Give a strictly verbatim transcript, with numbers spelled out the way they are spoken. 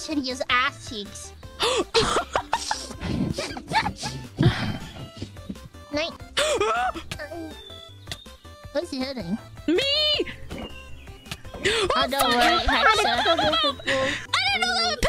Shittiest ass cheeks. Night. What's he hitting? Me! Oh, don't worry, Hexa. I didn't know that would